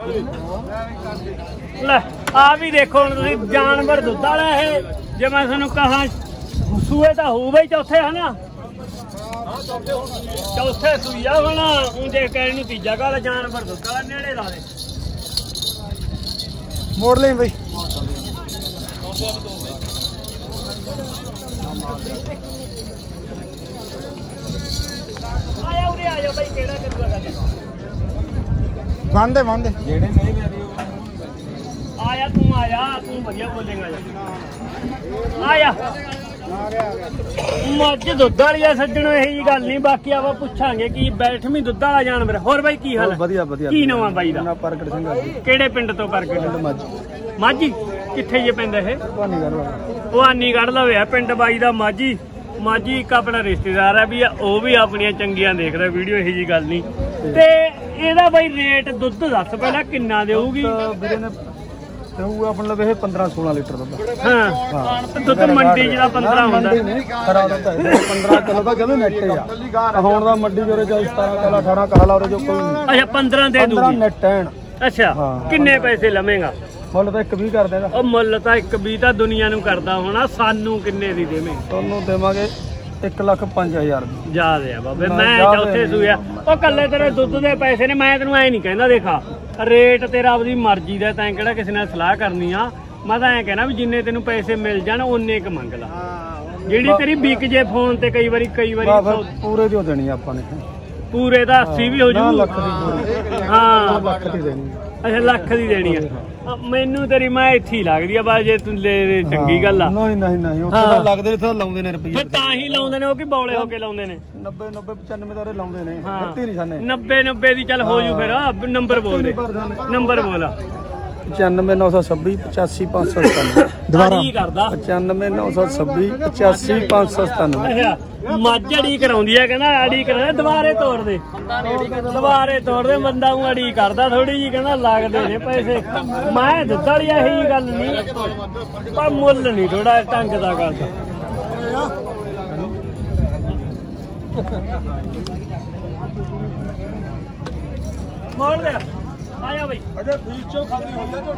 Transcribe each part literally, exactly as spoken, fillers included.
ਲੈ ਆ ਵੀ ਦੇਖੋ ਹੁਣ ਤੁਸੀਂ ਜਾਨਵਰ ਦੁੱਧ ਵਾਲਾ ਇਹ ਜੇ ਮੈਂ ਤੁਹਾਨੂੰ ਕਹਾਂ ਸੂਏ ਤਾਂ ਹੋਊ ਬਈ ਚੌਥੇ ਹਨਾ ਚੌਥੇ ਸੂਈਆ ਹੋਣਾ ਉਂਦੇ ਕਹਿਣ ਨੂੰ ਤੀਜਾ ਗੱਲ ਜਾਨਵਰ ਦੁੱਧ ਵਾਲਾ ਨੇੜੇ ਲਾ ਦੇ ਮੋੜ ਲਈ ਬਈ ਆਇਆ ਉਰੇ ਆ ਜਾ ਬਈ ਕਿਹੜਾ ਕਰੂਗਾ ਗੱਲ ਬੰਦੇ ਬੰਦੇ ਜਿਹੜੇ ਨਹੀਂ ਆਇਆ ਤੂੰ ਆਇਆ ਤੂੰ ਵਧੀਆ ਬੋਲੇਗਾ ਆਇਆ ਮੱਝ ਦੁੱਧ ਵਾਲੀ ਆ ਸੱਜਣੋ ਇਹੀ ਜੀ ਗੱਲ ਨਹੀਂ ਬਾਕੀ ਆਪਾਂ ਪੁੱਛਾਂਗੇ ਕੀ ਬੈਠਵੀਂ ਦੁੱਧ ਵਾਲਾ ਜਾਨਵਰ ਹੋਰ ਬਾਈ ਕੀ ਹਾਲ ਵਧੀਆ ਵਧੀਆ ਕੀ ਨਵਾਂ ਬਾਈ ਦਾ ਪ੍ਰਗਟ ਸਿੰਘ ਕਿਹੜੇ ਪਿੰਡ ਤੋਂ ਪ੍ਰਗਟ ਮੱਝ ਮਾਝੀ ਕਿੱਥੇ ਜੇ ਪੈਂਦਾ ਇਹ ਭਾਨੀ ਗੱਲ ਭਵਾਨੀ ਕੱਢ ਲਵੇ ਆ ਪਿੰਡ ਬਾਈ ਦਾ ਮਾਝੀ ਮਾਝੀ ਇੱਕ ਆਪਣਾ ਰਿਸ਼ਤੇਦਾਰ ਆ ਵੀ ਉਹ ਵੀ ਆਪਣੀਆਂ ਚੰਗੀਆਂ ਦੇਖਦਾ ਵੀਡੀਓ ਇਹੀ ਜੀ ਗੱਲ ਨਹੀਂ ਤੇ ਇਹਦਾ ਬਾਈ ਰੇਟ ਦੁੱਧ ਦੱਸ ਪਹਿਲਾਂ ਕਿੰਨਾ ਦੇਊਗੀ ਵੀਰੇ ਨੇ ਉਹ ਆਪਣ ਲਵੇ ਇਹ ਪੰਦਰਾਂ ਸੋਲਾਂ ਲੀਟਰ ਦੁੱਧ ਹਾਂ ਦੁੱਧ ਮੰਡੀ ਜਿਹੜਾ ਪੰਦਰਾਂ ਹੁੰਦਾ ਖਰਾ ਦੁੱਧ ਪੰਦਰਾਂ ਕਿਲੋ ਦਾ ਕਹਿੰਦੇ ਨੈਟ ਆ ਹੁਣ ਦਾ ਮੰਡੀ ਜੋਰੇ ਚਾਹੇ ਸਤਾਰਾਂ ਕਿਲੋ ਅਠਾਰਾਂ ਕਿਲੋ ਉਹਦੇ ਜੋ ਕੋਈ ਅੱਛਾ ਪੰਦਰਾਂ ਦੇ ਦੂਗੀ ਪੰਦਰਾਂ ਨੈਟ ਐਨ ਅੱਛਾ ਕਿੰਨੇ ਪੈਸੇ ਲਵੇਂਗਾ ਮੁੱਲ ਤਾਂ ਇੱਕ ਵੀਹ ਕਰ ਦੇਗਾ ਉਹ ਮੁੱਲ ਤਾਂ ਇੱਕ ਵੀਹ ਤਾਂ ਦੁਨੀਆ ਨੂੰ ਕਰਦਾ ਹੋਣਾ ਸਾਨੂੰ ਕਿੰਨੇ ਦੀ ਦੇਵੇਂ ਤੁਹਾਨੂੰ ਦੇਵਾਂਗੇ ਇੱਕ ਲੱਖ ਪੰਜ ਹਜ਼ਾਰ ਯਾਦ ਆ ਬਾਬੇ ਮੈਂ ਚੌਥੇ ਸੂਇਆ ਉਹ ਕੱਲੇ ਤੇਰੇ ਦੁੱਧ ਦੇ ਪੈਸੇ ਨੇ ਮੈਂ ਤੈਨੂੰ ਐ ਨਹੀਂ ਕਹਿੰਦਾ ਦੇਖਾ ਰੇਟ ਤੇਰਾ ਆਪਦੀ ਮਰਜ਼ੀ ਦਾ ਤੈਂ ਕਿਹੜਾ ਕਿਸੇ ਨਾਲ ਸਲਾਹ ਕਰਨੀ ਆ ਮੈਂ ਤਾਂ ਐ ਕਹਿਣਾ ਵੀ ਜਿੰਨੇ ਤੈਨੂੰ ਪੈਸੇ ਮਿਲ ਜਾਣ ਓਨੇ ਕ ਮੰਗ ਲਾ ਜਿਹੜੀ ਤੇਰੀ ਵਿਕ ਜੇ ਫੋਨ ਤੇ ਕਈ ਵਾਰੀ ਕਈ ਵਾਰੀ ਪੂਰੇ ਦੀ ਦੇਣੀ ਆਪਾਂ ਨੇ ਪੂਰੇ ਦਾ ਅੱਸੀ ਵੀ ਹੋ ਜੂ ਲੱਖ ਦੀ ਹਾਂ ਲੱਖ ਦੀ ਦੇਣੀ ਅੱਛਾ ਲੱਖ ਦੀ ਦੇਣੀ ਆ ਮੈਨੂੰ ਤੇਰੀ ਮੈਂ ਇੱਥੇ ਹੀ ਲੱਗਦੀ ਆ ਬਸ ਜੇ ਤੂੰ ਲੈ ਚੰਗੀ ਗੱਲ ਆ ਨਹੀਂ ਨਹੀਂ ਨਹੀਂ ਉੱਥੇ ਤਾਂ ਲੱਗਦੇ ਇੱਥੇ ਲਾਉਂਦੇ ਨੇ ਰੁਪਈਏ ਫਿਰ ਤਾਂ ਹੀ ਲਾਉਂਦੇ ਨੇ ਉਹ ਕੀ ਬੌਲੇ ਹੋ ਕੇ ਲਾਉਂਦੇ ਨੇ ਨੱਬੇ ਨੱਬੇ ਪਚਾਨਵੇਂ ਦਾ ਲਾਉਂਦੇ ਨੇ ਕੱਤੀ ਨਹੀਂ ਸਾਨੇ ਨੱਬੇ ਨੱਬੇ ਦੀ ਚੱਲ ਹੋ ਜੂ ਫਿਰ ਨੰਬਰ ਬੋਲ ਦੇ ਨੰਬਰ ਬੋਲ ਪਚਾਨਵੇਂ ਨੌ ਸੌ ਛੱਬੀ ਪਚਾਸੀ ਪੰਜ ਸੌ ਸਤਾਨਵੇਂ ਦੁਬਾਰਾ ਕੀ ਕਰਦਾ ਪਚਾਨਵੇਂ ਨੌ ਸੌ ਛੱਬੀ ਪਚਾਸੀ ਪੰਜ ਸੌ ਸਤਾਨਵੇਂ ਅੱਛਾ ਮੱਝ ਅੜੀ ਕਰਾਉਂਦੀ ਆ ਕਹਿੰਦਾ ਅੜੀ ਕਰਾ ਦੁਬਾਰੇ ਤੋੜ ਦੇ ਦੁਬਾਰੇ ਤੋੜ ਦੇ ਬੰਦਾ ਉਹ ਅੜੀ ਕਰਦਾ ਥੋੜੀ ਜੀ ਕਹਿੰਦਾ ਲੱਗਦੇ ਨੇ ਪੈਸੇ ਮੈਂ ਦੁੱਧ ਵਾਲੀ ਇਹੀ ਗੱਲ ਨਹੀਂ ਪਰ ਮੁੱਲ ਨਹੀਂ ਥੋੜਾ ਢੰਗ ਦਾ ਕਰਦਾ ਮੋੜ ਦੇ ਆਇਆ ਬਈ ਅਜੇ ਫੀਚੋ ਖਬਰੀ ਹੋ ਗਿਆ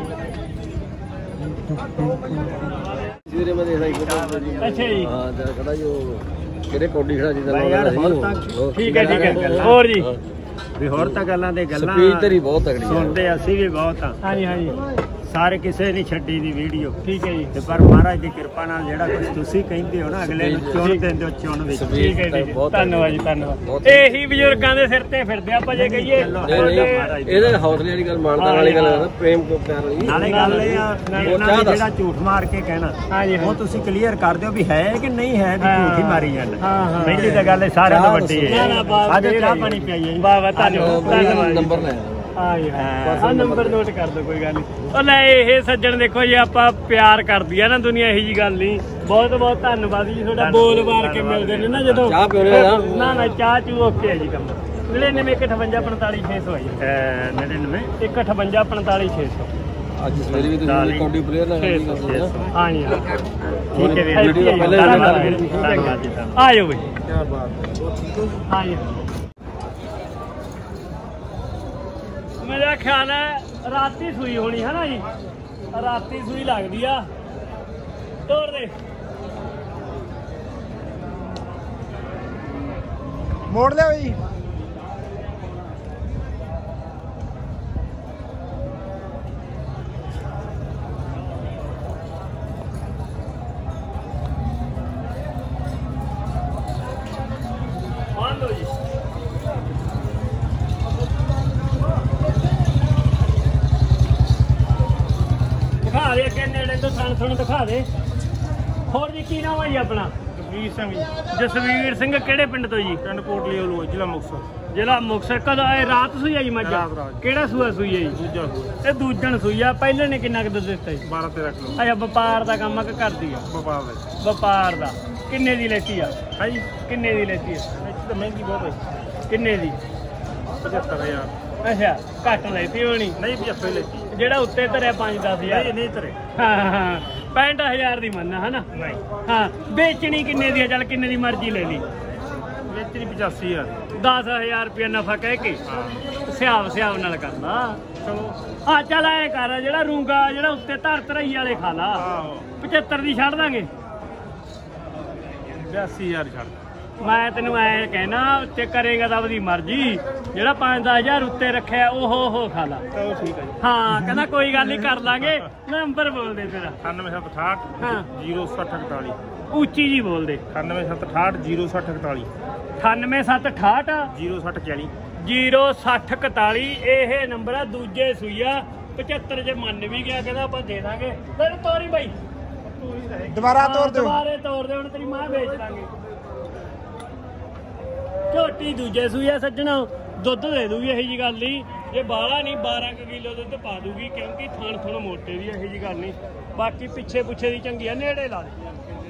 ਜੀਰੇ ਮਦੇ ਹੈ ਅੱਛਾ ਜੀ ਹਾਂ ਜਰਾ ਕਹਦਾ ਜੋ ਕਿਹੜੇ ਕੋਡੀ ਖੜਾ ਜੀ ਦਾ ਠੀਕ ਹੈ ਠੀਕ ਹੈ ਹੋਰ ਜੀ ਵੀ ਹੋਰ ਤਾਂ ਗੱਲਾਂ ਦੇ ਗੱਲਾਂ ਸਪੀਚ ਤੇਰੀ ਬਹੁਤ ਤਗੜੀ ਸੁਣਦੇ ਅਸੀਂ ਵੀ ਬਹੁਤ ਆ ਹਾਂਜੀ ਹਾਂਜੀ ਸਾਰੇ ਕਿਸੇ ਨੇ ਛੱਡੀ ਦੀ ਵੀਡੀਓ ਠੀਕ ਹੈ ਜੀ ਤੇ ਪਰ ਮਹਾਰਾਜ ਦੀ ਕਿਰਪਾ ਨਾਲ ਜਿਹੜਾ ਕੁਝ ਤੁਸੀਂ ਕਹਿੰਦੇ ਹੋ ਨਾ ਅਗਲੇ ਨੂੰ ਚੁਣ ਦਿੰਦੇ ਹੋ ਚੁਣ ਵਿੱਚ ਠੀਕ ਹੈ ਜੀ ਧੰਨਵਾਦ ਜੀ ਧੰਨਵਾਦ ਇਹੀ ਬਜ਼ੁਰਗਾਂ ਦੇ ਸਿਰ ਤੇ ਫਿਰਦੇ ਆਪਾਂ ਜੇ ਕਹੀਏ ਇਹਦੇ ਹੌਸਲੇ ਵਾਲੀ ਗੱਲ ਮਾਨਤਾ ਵਾਲੀ ਗੱਲ ਹੈ ਪ੍ਰੇਮ ਕੋ ਪਿਆਰ ਵਾਲੀ ਨਾਲੇ ਗੱਲ ਇਹ ਆ ਜਿਹੜਾ ਝੂਠ ਮਾਰ ਕੇ ਕਹਿਣਾ ਉਹ ਤੁਸੀਂ ਕਲੀਅਰ ਕਰ ਦਿਓ ਵੀ ਹੈ ਕਿ ਨਹੀਂ ਹੈ ਵੀ ਝੂਠ ਹੀ ਮਾਰੀ ਜਾਂਦਾ ਪਹਿਲੀ ਤਾਂ ਗੱਲ ਸਾਰਿਆਂ ਤੋਂ ਵੱਡੀ ਹੈ ਅੱਜ ਚਾਹ ਪਾਣੀ ਪਿਆਈਏ ਵਾਹ ਵਾਹ ਧੰਨਵਾਦ ਨੰਬਰ ਲੈ ਆ ਨੰਬਰ ਨੋਟ ਕਰ ਦੋ ਕੋਈ ਗੱਲ ਨਹੀਂ ਉਹ ਲੈ ਇਹ ਸੱਜਣ ਦੇਖੋ ਜੀ ਆਪਾਂ ਪਿਆਰ ਕਰਦੀ ਆ ਨਾ ਦੁਨੀਆ ਇਹੀ ਜੀ ਗੱਲ ਨਹੀਂ ਬਹੁਤ ਬਹੁਤ ਧੰਨਵਾਦ ਜੀ ਤੁਹਾਡਾ ਬੋਲ ਮਾਰ ਕੇ ਮਿਲਦੇ ਨੇ ਨਾ ਜਦੋਂ ਚਾਹ ਪੀਣੇ ਦਾ ਨਾ ਨਾ ਚਾਹ ਚੂ ਓਕੇ ਹੈ ਜੀ ਕੰਮ ਨੜਿਨਵੇਂ ਇੱਕ ਅਠਵੰਜਾ ਪੰਤਾਲੀ ਛੇ ਸੌ ਹੈ ਨੜਿਨਵੇਂ ਇੱਕ ਅਠਵੰਜਾ ਪੰਤਾਲੀ ਛੇ ਸੌ ਅੱਜ ਸਵੇਰੇ ਵੀ ਤੁਸੀਂ ਕੌਡੀ ਪਲੇਅਰ ਨਾਲ ਗੱਲ ਕਰਦੇ ਹਾਂ ਜੀ ਠੀਕ ਹੈ ਵੀਡੀਓ ਪਹਿਲੇ ਧੰਨਵਾਦ ਜੀ ਆ ਜਾਓ ਬਈ ਕੀ ਬਾਤ ਹਾਂ ਜੀ ਮੇਰਾ ਖਿਆਲ ਹੈ ਰਾਤੀ ਸੂਈ ਹੋਣੀ ਹੈ ਨਾ ਜੀ ਰਾਤੀ ਸੂਈ ਲੱਗਦੀ ਆ ਤੋੜ ਦੇ ਮੋੜ ਲਿਆ ਬਈ ਮੰਨ ਲਓ ਜੀ ਦਿਖਾ ਦੇ ਅੱਗੇ ਨੇੜੇ ਤੋਂ ਥਣ ਥਣ ਦਿਖਾ ਦੇ ਹੋਰ ਜੀ ਕੀ ਨਾਮ ਹੈ ਜੀ ਆਪਣਾ ਜਸਵੀਰ ਸਿੰਘ ਜਸਵੀਰ ਸਿੰਘ ਕਿਹੜੇ ਪਿੰਡ ਤੋਂ ਜੀ ਪਿੰਡ ਕੋਟਲੀ ਵੱਲੋਂ ਜ਼ਿਲ੍ਹਾ ਮੁਕਤਸਰ ਜ਼ਿਲ੍ਹਾ ਮੁਕਤਸਰ ਕਦੋਂ ਇਹ ਰਾਤ ਸੂਈ ਆ ਜੀ ਮੱਝ ਕਿਹੜਾ ਸੂਆ ਸੂਈ ਹੈ ਜੀ ਦੂਜਾ ਇਹ ਦੂਜਣ ਸੂਈ ਆ ਪਹਿਲੇ ਨੇ ਕਿੰਨਾ ਕੁ ਦੁੱਧ ਦਿੱਤਾ ਜੀ ਬਾਰਾਂ ਤੇਰਾਂ ਕਿਲੋ ਅੱਛਾ ਵਪਾਰ ਦਾ ਕੰਮ ਆ ਕਿ ਕਰਦੀ ਆ ਵਪਾਰ ਦਾ ਵਪਾਰ ਦਾ ਕਿੰਨੇ ਦੀ ਲੈਤੀ ਆ ਹਾਂਜੀ ਕਿੰਨੇ ਦੀ ਲੈਤੀ ਆ ਇੱਥੇ ਤਾਂ ਮਹਿੰਗੀ ਬਹੁਤ ਹੈ ਕਿੰਨੇ ਦੀ ਪਝੱਤਰ ਹਜ਼ਾਰ ਅੱਛਾ ਘੱਟ ਲੈਤੀ ਹੋਣੀ ਨਹੀਂ ਪਝੱਤਰ ਲੈਤੀ ਜਿਹੜਾ ਉੱਤੇ ਧਰਿਆ ਪੰਜ ਦਸ ਹਜ਼ਾਰ ਨਹੀਂ ਨਹੀਂ ਤਰੇ ਹਾਂ ਹਾਂ ਪੈਂਹਠ ਹਜ਼ਾਰ ਦੀ ਮੰਨਣਾ ਹਨਾ ਨਹੀਂ ਹਾਂ ਵੇਚਣੀ ਕਿੰਨੇ ਦੀ ਆ ਚੱਲ ਕਿੰਨੇ ਦੀ ਮਰਜ਼ੀ ਲੈ ਲਈ ਵੇਚਣੀ ਪਚਾਸੀ ਹਜ਼ਾਰ ਦਸ ਹਜ਼ਾਰ ਰੁਪਇਆ ਨਫਾ ਕਹਿ ਕੇ ਸਿਆਬ ਸਿਆਬ ਨਾਲ ਕਰਦਾ ਹਾਂ ਚੱਲ ਐ ਕਰ ਜਿਹੜਾ ਰੂੰਗਾ ਜਿਹੜਾ ਉੱਤੇ ਧਰ ਧਰਾਈ ਵਾਲੇ ਖਾ ਲਾ ਪਚੱਤਰ ਦੀ ਛੱਡ ਦਾਂਗੇ ਬਿਆਸੀ ਹਜ਼ਾਰ ਛੱਡ ਮੈਂ ਤੈਨੂੰ ਐ ਕਹਿਣਾ ਉੱਤੇ ਕਰੇਗਾ ਤਾਂ ਆਪਣੀ ਮਰਜ਼ੀ ਜਿਹੜਾ ਪੰਜ ਦਸ ਹਜ਼ਾਰ ਉੱਤੇ ਰੱਖਿਆ ਉਹ ਹੋ ਖਾ ਲਾ ਚਲੋ ਠੀਕ ਹੈ ਜੀ ਹਾਂ ਕਹਿੰਦਾ ਕੋਈ ਗੱਲ ਨਹੀਂ ਕਰ ਲਾਂਗੇ ਨੰਬਰ ਬੋਲ ਦੇ ਤੇਰਾ ਅਠਾਨਵੇਂ ਸੱਤ ਅਠਾਹਠ ਹਾਂ ਜ਼ੀਰੋ ਸੱਠ ਇਕਤਾਲੀ ਉੱਚੀ ਜੀ ਬੋਲ ਦੇ ਅਠਾਨਵੇਂ ਸੱਤ ਅਠਾਹਠ ਜ਼ੀਰੋ ਸੱਠ ਇਕਤਾਲੀ ਅਠਾਨਵੇਂ ਸੱਤ ਅਠਾਹਠ ਜ਼ੀਰੋ ਸੱਠ ਚਾਲੀ ਜ਼ੀਰੋ ਸੱਠ ਇਕਤਾਲੀ ਇਹ ਨੰਬਰ ਆ ਦੂਜੇ ਸੂਈਆ ਪਚੱਤਰ ਜੇ ਮੰਨ ਵੀ ਗਿਆ ਕਹਿੰਦਾ ਆਪਾਂ ਦੇ ਦਾਂਗੇ ਤੈਨੂੰ ਤੋਰੀ ਬਾਈ ਦੁਬਾਰਾ ਤੋਰ ਦਿਓ ਦੁਬਾਰੇ ਤੋਰ ਦੇ ਹੁਣ ਤੇਰੀ ਮਾਂ ਵੇਚ ਦਾਂਗੇ ਝੋਟੀ ਦੂਜੇ ਸੂਈਆ ਸੱਜਣਾ ਦੁੱਧ ਦੇ ਦੂਗੀ ਇਹੋ ਜੀ ਗੱਲ ਨਹੀਂ ਜੇ ਬਾਹਲਾ ਨਹੀਂ ਬਾਰਾਂ ਕਿਲੋ ਦੁੱਧ ਪਾ ਦੂਗੀ ਕਿਉਂਕਿ ਥਣ ਥਣ ਮੋਟੇ ਦੀ ਇਹੋ ਜੀ ਗੱਲ ਨਹੀਂ ਬਾਕੀ ਪਿੱਛੇ ਪੁੱਛੇ ਦੀ ਚੰਗੀ ਆ ਨੇੜੇ ਲਾ ਦੇ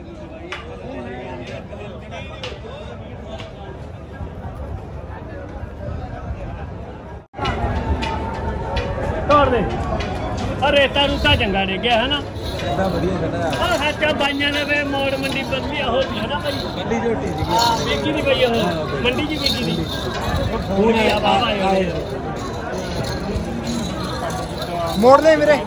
ਤੋੜ ਦੇ ਆ ਰੇਤਾ ਰੂਤਾ ਚੰਗਾ ਡਿੱਗਿਆ ਹੈ ਨਾ ਇਹਦਾ ਵਧੀਆ ਕਹਿੰਦਾ ਆ ਸੱਚਾ ਬਾਈਆਂ ਨੇ ਵੇ ਮੋੜ ਮੰਡੀ ਬੰਦੀ ਹੋ ਗਈ ਹੈ ਨਾ ਭਾਈ ਕੱਲੀ ਝੋਟੀ ਸੀ ਹਾਂ ਵੇਖੀ ਦੀ ਪਈ ਉਹ ਮੰਡੀ ਜੀ ਵੇਖੀ ਦੀ ਫੋਨ ਆ ਬਾਬਾ ਆਏ ਮੋੜ ਲੈ ਵੀਰੇ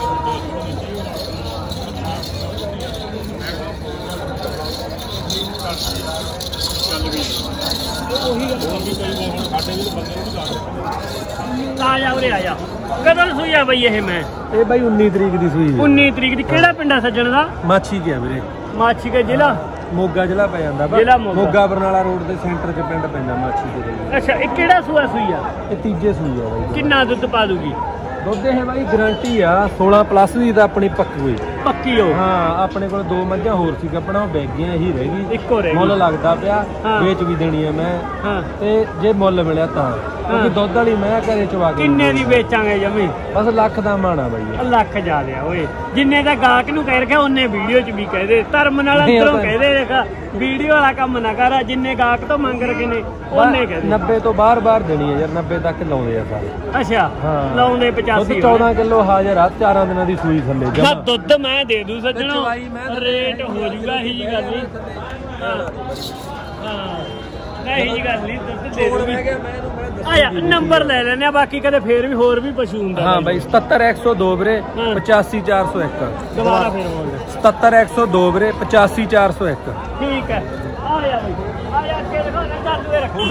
ਆ ਜਾ ਉਰੇ ਆ ਜਾ ਕਦੋਂ ਸੂਈ ਆ ਬਈ ਇਹ ਮੈਂ ਇਹ ਬਾਈ ਉੱਨੀ ਤਰੀਕ ਦੀ ਸੂਈ ਉੱਨੀ ਤਰੀਕ ਦੀ ਕਿਹੜਾ ਪਿੰਡਾ ਸੱਜਣ ਦਾ ਮਾਛੀ ਗਿਆ ਵੀਰੇ ਮਾਛੀ ਕੇ ਜ਼ਿਲ੍ਹਾ ਮੋਗਾ ਜ਼ਿਲ੍ਹਾ ਪੈ ਜਾਂਦਾ ਜ਼ਿਲ੍ਹਾ ਮੋਗਾ। ਮੋਗਾ ਬਰਨਾਲਾ ਰੋਡ ਦੇ ਸੈਂਟਰ 'ਚ ਪਿੰਡ ਪੈਂਦਾ ਮਾਛੀ ਦੇ ਅੱਛਾ ਇਹ ਕਿਹੜਾ ਸੂਆ ਸੂਈ ਆ ਇਹ ਤੀਜੇ ਸੂਈ ਆ ਬਾਈ ਕਿੰਨਾ ਦੁੱਧ ਪਾ ਦੂਗੀ ਦੁੱਧ ਇਹ ਬਾਈ ਗਾਰੰਟੀ ਆ ਸੋਲਾਂ ਪਲੱਸ ਦੀ ਤਾਂ ਆਪਣੀ ਪੱਕੀ ਹੋਈ ਪੱਕੀ ਹੋ ਹਾਂ ਆਪਣੇ ਕੋਲ ਦੋ ਮੱਝਾਂ ਹੋਰ ਸੀ ਆਪਣਾ ਉਹ ਬੈਗ ਗਈਆਂ ਇਹੀ ਰਹਿ ਗਈ ਇੱਕੋ ਰਹਿ ਮੁੱਲ ਗਈ ਲੱਗਦਾ ਪਿਆ ਹਾਂ। ਵੇਚ ਵੀ ਦੇਣੀ ਆ ਮੈਂ ਹਾਂ ਤੇ ਜੇ ਮੁੱਲ ਮਿਲਿਆ ਤਾਂ ਕਿਉਂਕਿ ਦੁੱਧ ਵਾਲੀ ਮੈਂ ਘਰੇ ਚਵਾ ਕੇ ਕਿੰਨੇ ਦੀ ਵੇਚਾਂਗੇ ਜਮੀ ਬਸ ਲੱਖ ਦਾ ਮਾਣਾ ਬਾਈ ਲੱਖ ਜਾ ਲਿਆ ਓਏ ਜਿੰਨੇ ਦਾ ਗਾਹਕ ਨੂੰ ਕਹਿ ਰਖਿਆ ਉਹਨੇ ਵੀਡੀਓ 'ਚ ਵੀ ਕਹਦੇ ਧਰਮ ਨਾਲ ਅੰਦਰੋਂ ਕਹਦੇ ਦੇਖ ਵੀਡੀਓ ਵਾਲਾ ਕੰਮ ਨਾ ਕਰ ਜਿੰਨੇ ਗਾਹਕ ਤੋਂ ਮੰਗ ਰਕੇ ਨੇ ਉਹਨੇ ਕਹਦੇ ਨੱਬੇ ਤੋਂ ਬਾਹਰ ਬਾਹਰ ਦੇਣੀ ਆ ਯਾਰ ਨੱਬੇ ਤੱਕ ਲਾਉਂਦੇ ਆ ਸਾਰੇ ਅੱਛਾ ਹਾਂ। ਲਾਉਂਦੇ ਦੁੱਧ ਪਚਾਸੀ ਚੌਦਾਂ ਕਿਲੋ ਹਾਜ਼ਰ ਆ ਚਾਰਾਂ ਦਿਨਾਂ ਦੀ ਸੂਈ ਥੱਲੇ ਨਾ ਜਮਾ ਦੁੱਧ ਮੈਂ ਦੇ ਦੂ ਸੱਜਣੋ ਚਵਾਈ ਮੈਂ ਤਾਂ ਰੇਟ ਹੋ ਜੂਗਾ ਇਹੀ ਜੀ ਗੱਲ ਨਹੀਂ ਹਾਂ ਹਾਂ ਨਹੀਂ ਜੀ ਗੱਲ ਨਹੀਂ ਦੁੱਧ ਦੇ ਦੂਗੀ ਆਇਆ ਨੰਬਰ ਲੈ ਲੈਨੇ ਆ ਬਾਕੀ ਕਦੇ ਫੇਰ ਵੀ ਹੋਰ ਵੀ ਪਸ਼ੂ ਹੁੰਦਾ ਹਾਂ ਬਾਈ ਸਤੱਤਰ ਇੱਕ ਸੌ ਦੋ ਵੀਰੇ ਹਾਂ। ਪਚਾਸੀ ਚਾਰ ਸੌ ਇੱਕ ਦੁਬਾਰਾ ਫੇਰ ਬੋਲ ਸਤੱਤਰ ਇੱਕ ਸੌ ਦੋ ਵੀਰੇ ਪਚਾਸੀ ਚਾਰ ਸੌ ਇੱਕ ਠੀਕ ਹੈ ਆਇਆ ਬਈ ਆਇਆ ਅੱਗੇ ਦਿਖਾ ਨਾ ਚੱਲ ਰੱਖੋ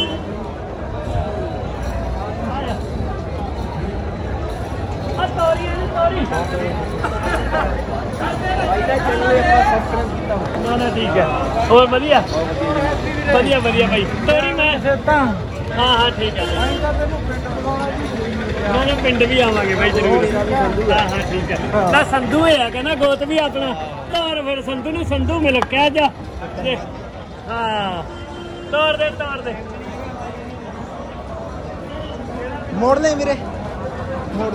ਆਇਆ ਆ ਤੋਰੀ ਇਹਨੂੰ ਤੋਰੀ ਨਾ ਨਾ ਠੀਕ ਹੈ ਹੋਰ ਵਧੀਆ ਵਧੀਆ ਵਧੀਆ ਬਾਈ ਤੋਰੀ ਮੈਂ ਤਾਂ ਹਾਂ ਹਾਂ ਠੀਕ ਹੈ ਨਾ ਨਾ ਪਿੰਡ ਵੀ ਆਵਾਂਗੇ ਬਾਈ ਜ਼ਰੂਰ ਹਾਂ ਹਾਂ ਠੀਕ ਹੈ ਨਾ ਸੰਧੂ ਹੈ ਕਹਿੰਦਾ ਗੋਤ ਵੀ ਆਪਣਾ ਤੋਰ ਫਿਰ ਸੰਧੂ ਨੂੰ ਸੰਧੂ ਮਿਲ ਕਹਿ ਜਾ ਦੇਖ ਹਾਂ ਤੋਰ ਦੇ ਤੋਰ ਦੇ ਮੋੜ ਲੈ ਵੀਰੇ ਮੋੜ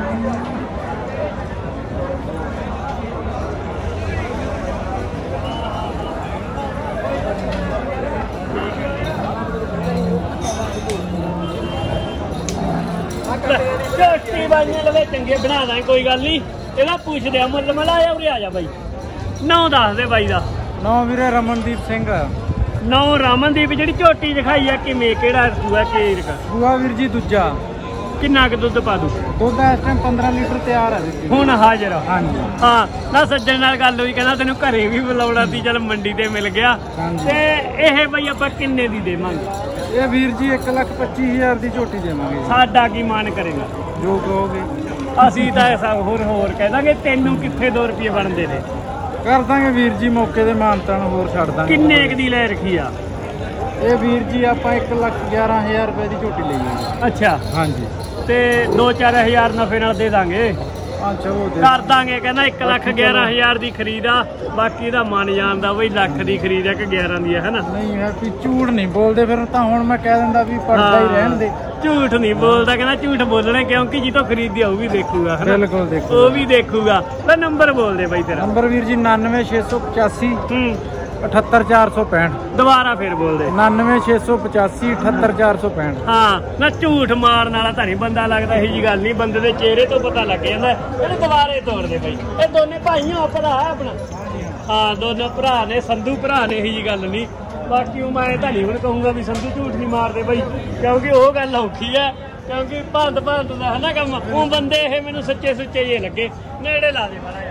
ਝੋਟੀ ਬਾਈਆਂ ਲਵੇ ਚੰਗੇ ਬਣਾ ਦਾਂ ਕੋਈ ਗੱਲ ਨਹੀਂ ਇਹਦਾ ਪੁੱਛਦੇ ਆ ਮੁੱਲ ਮਲਾ ਆ ਉਰੇ ਆ ਜਾ ਬਾਈ ਨੌ ਦੱਸ ਦੇ ਬਾਈ ਦਾ ਨੌ ਵੀਰੇ ਰਮਨਦੀਪ ਸਿੰਘ ਨੌ ਰਾਮਨਦੀਪ ਜਿਹੜੀ ਝੋਟੀ ਦਿਖਾਈ ਆ ਕਿਵੇਂ ਕਿਹੜਾ ਸੂਆ ਕੇਰ ਦਾ ਬੂਆ ਵੀਰ ਜੀ ਦੂਜਾ ਕਿੰਨਾ ਕੁ ਦੁੱਧ ਪਾ ਦੂ ਦੁੱਧ ਇਸ ਟਾਈਮ ਪੰਦਰਾਂ ਲੀਟਰ ਤਿਆਰ ਹੈ ਵੀਰ ਹੁਣ ਹਾਜ਼ਰ ਆ। ਹਾਂਜੀ ਹਾਂ ਨਾ ਸੱਜਣ ਨਾਲ ਗੱਲ ਹੋਈ ਕਹਿੰਦਾ ਤੈਨੂੰ ਘਰੇ ਵੀ ਬੁਲਾਉਣਾ ਸੀ ਚੱਲ ਮੰਡੀ ਤੇ ਮਿਲ ਗਿਆ ਹਾਂਜੀ। ਤੇ ਇਹ ਬਈ ਆਪਾਂ ਕਿੰਨੇ ਦੀ ਦੇਵਾਂਗੇ ਇਹ ਵੀਰ ਜੀ ਇੱਕ ਲੱਖ ਪੱਚੀ ਹਜ਼ਾਰ ਦੀ ਝੋਟੀ ਦੇਵਾਂਗੇ ਸਾਡਾ ਕੀ ਮਾਨ ਕਰੇਗਾ ਜੋ ਕਹੋਗੇ ਅਸੀਂ ਤਾਂ ਐਸਾ ਹੋਰ ਹੋਰ ਕਹਿ ਦਾਂਗੇ ਤੈਨੂੰ ਕਿੱਥੇ ਦੋ ਰੁਪਏ ਬਣਦੇ ਨੇ ਕਰ ਦਾਂਗੇ ਵੀਰ ਜੀ ਮੌਕੇ ਦੇ ਮਾਨਤਾਨ ਹੋਰ ਛੱਡ ਦਾਂਗੇ ਕਿੰਨੇ ਕੁ ਦੀ ਲੈ ਰੱਖੀ ਆ ਇਹ ਵੀਰ ਜੀ ਆਪਾਂ ਇੱਕ ਲੱਖ ਗਿਆਰਾਂ ਹਜ਼ਾਰ ਰੁਪਏ ਦੀ ਝੋਟੀ ਲਈ ਹੈ ਅੱਛਾ ਹਾਂਜੀ ਤੇ ਦੋ ਚਾਰ ਹਜ਼ਾਰ ਨਫੇ ਨਾਲ ਦੇ ਦਾਂਗੇ ਹਾਂ ਚਲੋ ਦੇ ਕਰ ਦਾਂਗੇ ਕਹਿੰਦਾ ਇੱਕ ਲੱਖ ਗਿਆਰਾਂ ਹਜ਼ਾਰ ਦੀ ਖਰੀਦ ਆ ਬਾਕੀ ਦਾ ਮਨ ਜਾਣਦਾ ਬਈ ਲੱਖ ਦੀ ਖਰੀਦ ਆ ਕਿ ਗਿਆਰਾਂ ਦੀ ਆ ਹੈ ਨਾ ਨਹੀਂ ਹੈ ਵੀ ਝੂਠ ਨਹੀਂ ਬੋਲਦੇ ਫਿਰ ਤਾਂ ਹੁਣ ਮੈਂ ਕਹਿ ਦਿੰਦਾ ਵੀ ਪੜਦਾ ਹੀ ਰਹਿਣ ਦੇ ਝੂਠ ਨਹੀਂ ਬੋਲਦਾ ਕਹਿੰਦਾ ਝੂਠ ਬੋਲਣਾ ਕਿਉਂਕਿ ਜੀ ਤੋਂ ਖਰੀਦੀ ਆ ਉਹ ਵੀ ਦੇਖੂਗਾ ਹੈ ਨਾ ਬਿਲਕੁਲ ਦੇਖੋ ਉਹ ਵੀ ਦੇਖੂਗਾ ਲੈ ਨੰਬਰ ਬੋਲ ਦੇ ਬਾਈ ਤੇਰਾ ਨੰਬਰ ਵੀਰ ਜੀ ਨਾਨਵੇਂ ਛੇ ਸੌ ਪਚਾਸੀ ਹੂੰ ਅਠੱਤਰ ਚਾਰ ਸੌ ਪੈਂਹਠ ਦੁਬਾਰਾ ਫੇਰ ਬੋਲ ਦੇ ਨਾਨਵੇਂ ਛੇ ਸੌ ਪਚਾਸੀ ਅਠੱਤਰ ਚਾਰ ਸੌ ਪੈਂਹਠ ਹਾਂ ਨਾ ਝੂਠ ਮਾਰਨ ਵਾਲਾ ਤਾਂ ਨਹੀਂ ਬੰਦਾ ਲੱਗਦਾ ਇਹੀ ਜੀ ਗੱਲ ਨਹੀਂ ਬੰਦੇ ਦੇ ਚਿਹਰੇ ਤੋਂ ਪਤਾ ਲੱਗ ਜਾਂਦਾ ਇਹਨੂੰ ਦੁਬਾਰੇ ਤੋੜ ਦੇ ਬਾਈ ਇਹ ਦੋਨੇ ਭਾਈਆਂ ਭਰਾ ਆਪਣਾ ਹਾਂ ਦੋਨੋਂ ਭਰਾ ਨੇ ਸੰਧੂ ਭਰਾ ਨੇ ਇਹੀ ਜੀ ਗੱਲ ਨਹੀਂ ਬਾਕੀ ਉਹ ਮੈਂ ਤਾਂ ਨਹੀਂ ਹੁਣ ਕਹੂੰਗਾ ਵੀ ਸੰਧੂ ਝੂਠ ਨਹੀਂ ਮਾਰਦੇ ਬਾਈ ਕਿਉਂਕਿ ਉਹ ਗੱਲ ਔਖੀ ਹੈ ਕਿਉਂਕਿ ਭੰਦ ਭੰਦ ਦਾ ਹੈ ਨਾ ਕੰਮ। ਉਹ ਬੰਦੇ ਇਹ ਮੈਨੂੰ ਸੱਚੇ ਸੁੱਚੇ ਜੇ ਲੱਗੇ। ਨੇੜੇ ਲਾ ਦੇ ਮਾੜਾ ਜਿਹਾ।